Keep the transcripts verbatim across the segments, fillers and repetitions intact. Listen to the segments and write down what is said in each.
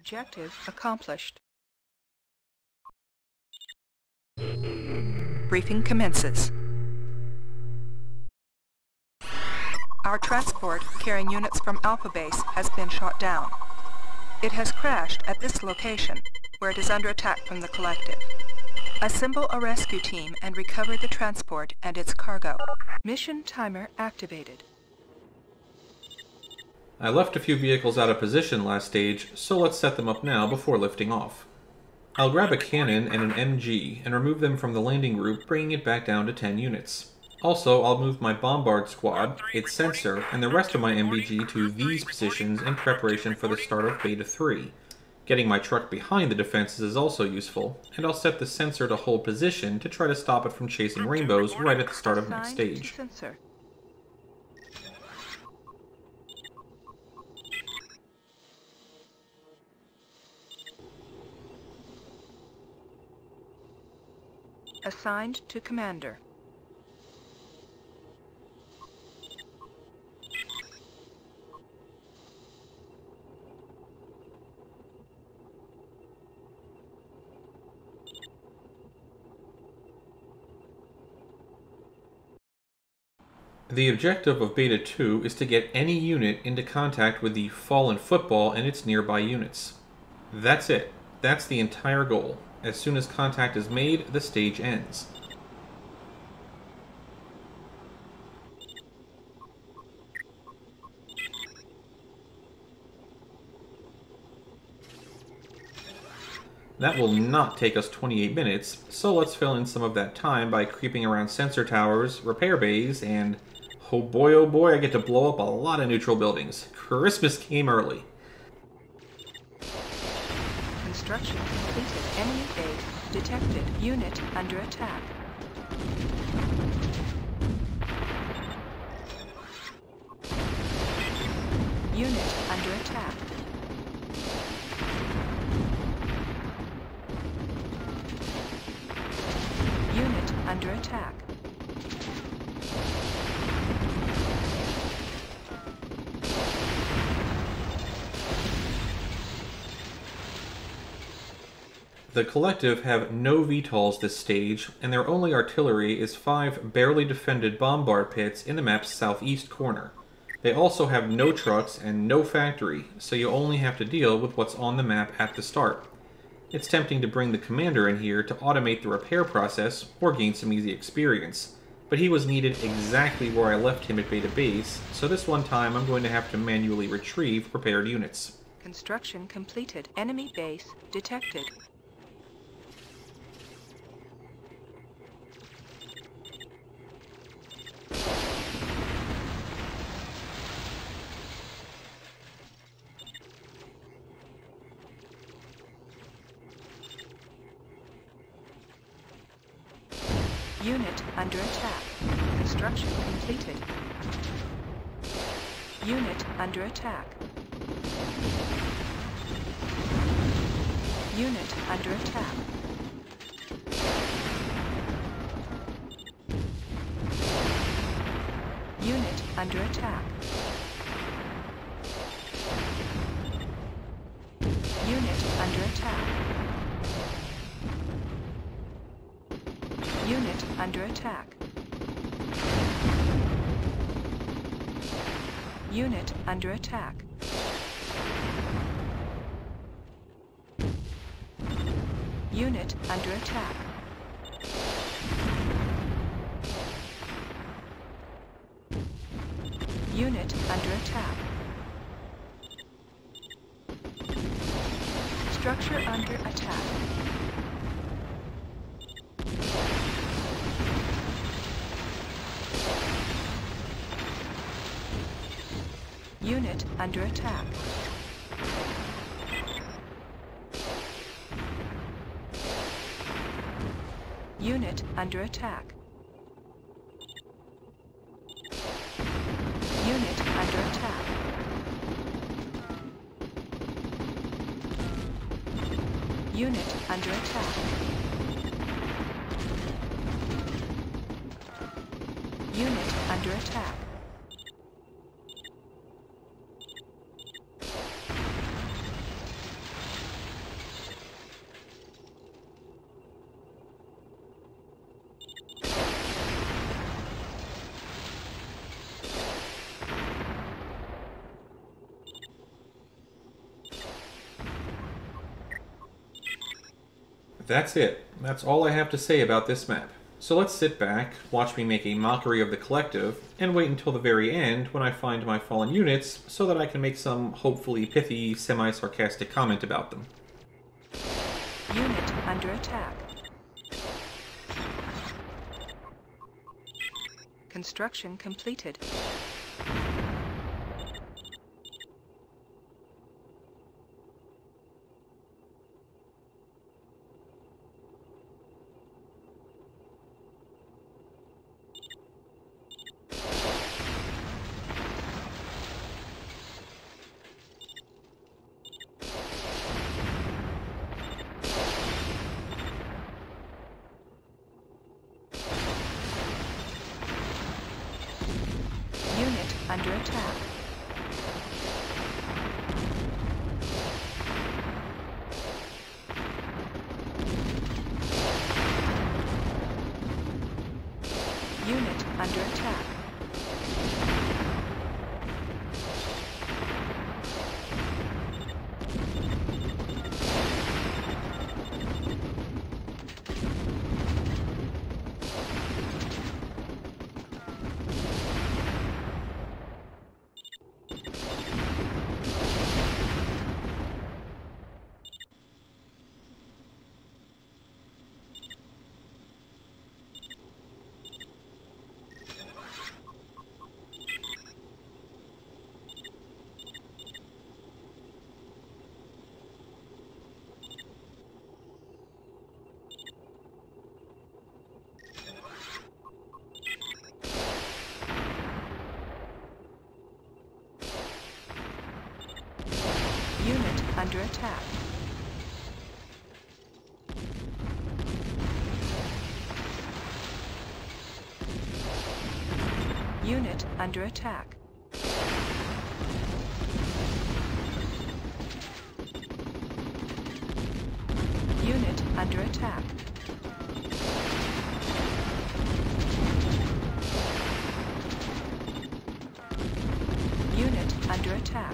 Objective accomplished. Briefing commences. Our transport carrying units from Alpha Base has been shot down. It has crashed at this location, where it is under attack from the Collective. Assemble a rescue team and recover the transport and its cargo. Mission timer activated. I left a few vehicles out of position last stage, so let's set them up now before lifting off. I'll grab a cannon and an M G and remove them from the landing group, bringing it back down to ten units. Also, I'll move my bombard squad, its sensor, and the rest of my M B G to these positions in preparation for the start of Beta three. Getting my truck behind the defenses is also useful, and I'll set the sensor to hold position to try to stop it from chasing rainbows right at the start of next stage. Assigned to Commander. The objective of Beta two is to get any unit into contact with the fallen football and its nearby units. That's it. That's the entire goal. As soon as contact is made, the stage ends. That will not take us twenty-eight minutes, so let's fill in some of that time by creeping around sensor towers, repair bays, and oh boy oh boy, I get to blow up a lot of neutral buildings. Christmas came early. Construction completed. Enemy base detected. Unit under attack. Unit under attack. Unit under attack. The Collective have no V TOLs this stage, and their only artillery is five barely defended bombard pits in the map's southeast corner. They also have no trucks and no factory, so you only have to deal with what's on the map at the start. It's tempting to bring the commander in here to automate the repair process or gain some easy experience, but he was needed exactly where I left him at Beta Base, so this one time I'm going to have to manually retrieve prepared units. Construction completed. Enemy base detected. Unit under attack. Construction completed. Unit under attack. Unit under attack. Unit under attack. Unit under attack. Unit under attack. Unit under attack. Unit under attack. Unit under attack. Structure under attack. Unit under attack. Unit under attack. Unit under attack. Unit under attack. Unit under attack. That's it. That's all I have to say about this map. So let's sit back, watch me make a mockery of the collective, and wait until the very end when I find my fallen units so that I can make some hopefully pithy, semi-sarcastic comment about them. Unit under attack. Construction completed. Unit under attack. Unit under attack. Unit under attack. Unit under attack. Unit under attack. Unit under attack.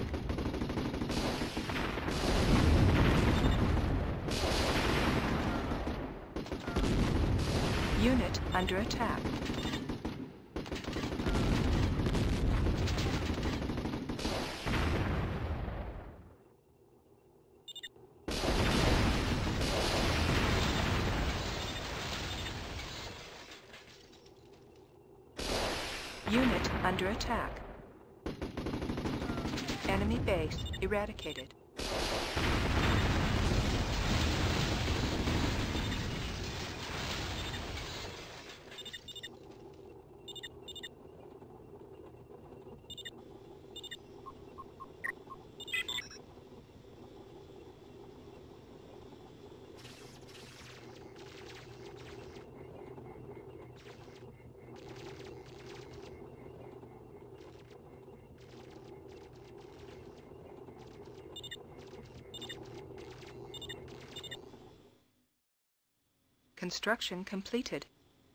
Unit under attack. Unit under attack. Enemy base eradicated. Construction completed.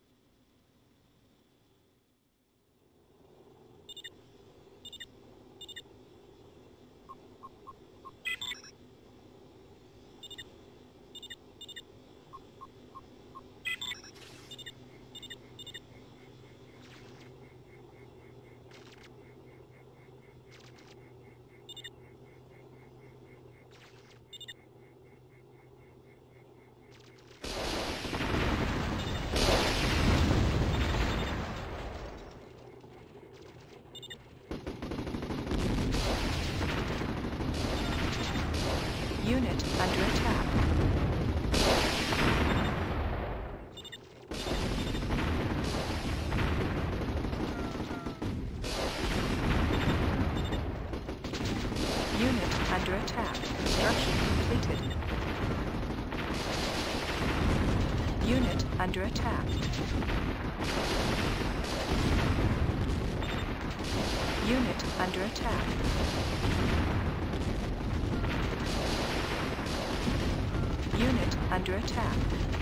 Unit under attack. Unit under attack. Construction completed. Unit under attack. Unit under attack. Unit under attack.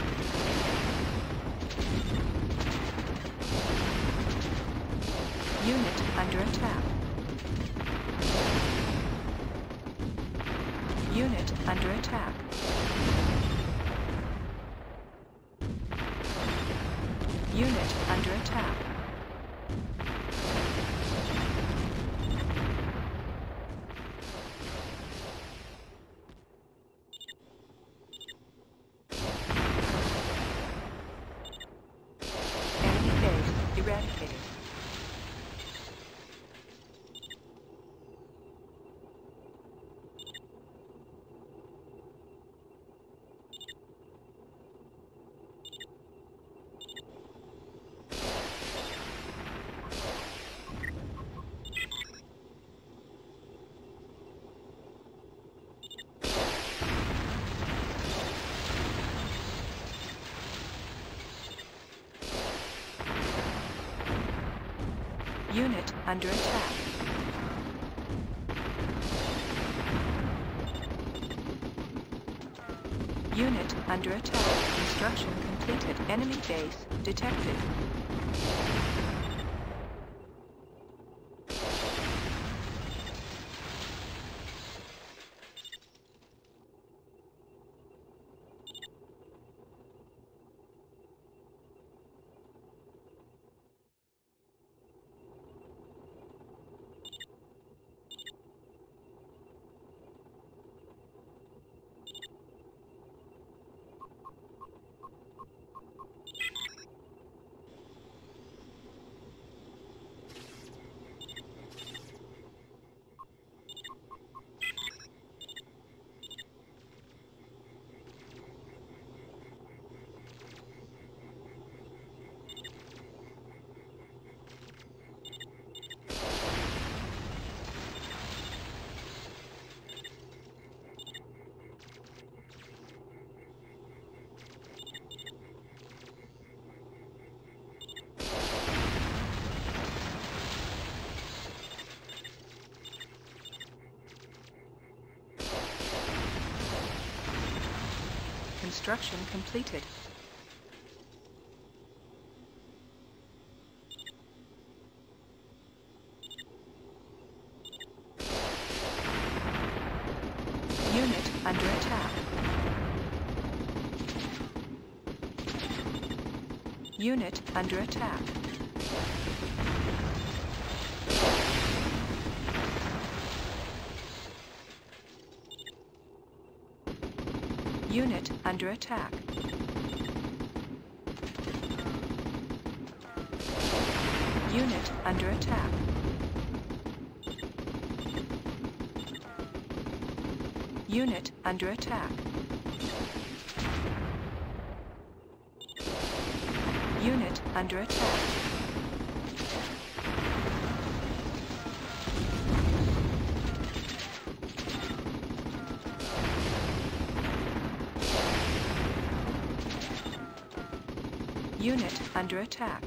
Unit under attack. Unit under attack. Unit under attack. Enemy base eradicated. Unit under attack. Unit under attack. Construction completed. Enemy base detected. Construction completed. Unit under attack. Unit under attack. Unit under attack. Unit under attack. Unit under attack. Unit under attack. Unit under attack.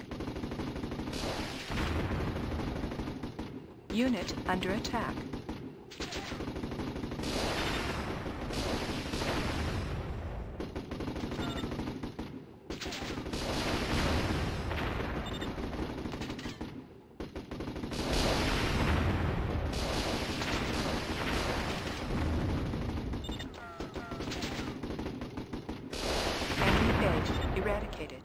Unit under attack. Enemy base eradicated.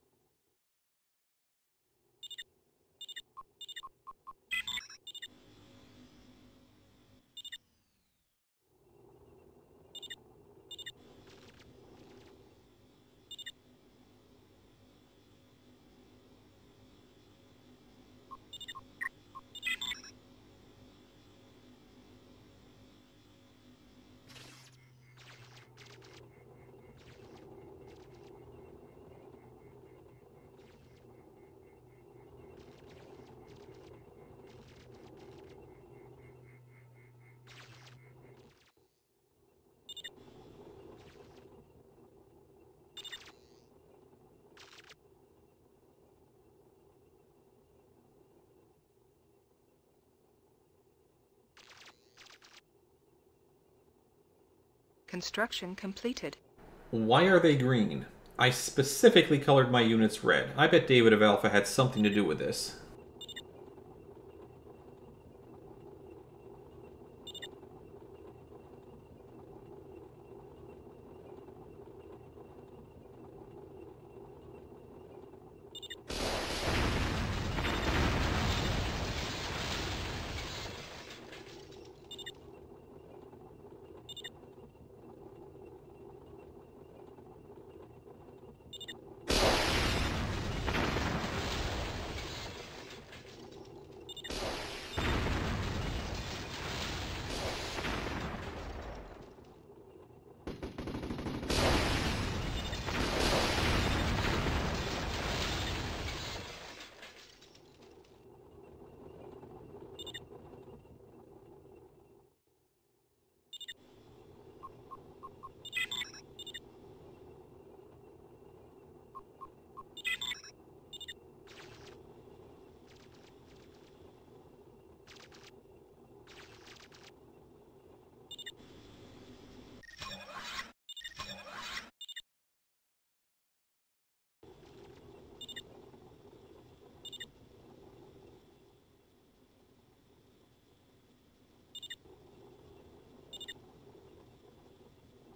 Construction completed. Why are they green? I specifically colored my units red. I bet David of Alpha had something to do with this.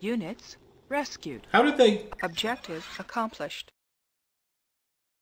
Units rescued. How did they... Objective accomplished.